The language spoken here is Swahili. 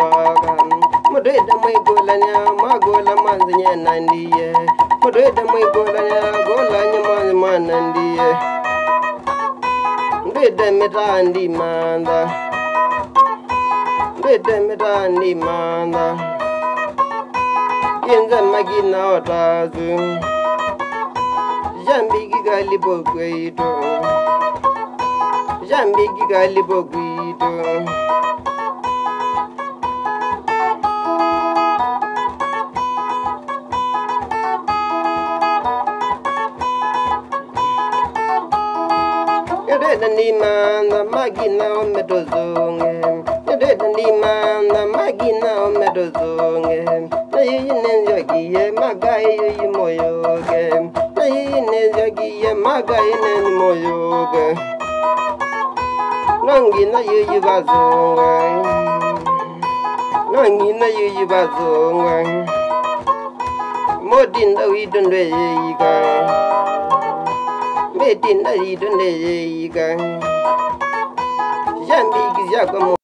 toga Madreda mai gola nya ma gola manznya nandiye Madreda mai gola nya gola nya manandiye Beda metandi manda Beda metandi manda Yenza magina otazu Jambigi galibo guido Jambigi galibo guido Yadeda ni manda magina omedozonge Yadeda ni manda magina omedozonge Na yine njogiye magaye yimoyoge Na yine njogiye magaye yimoyoge Nangi na yuyi bazonga Nangi na yuyi bazonga Modinda widonde yiga Medinda widonde yiga Jambi gizya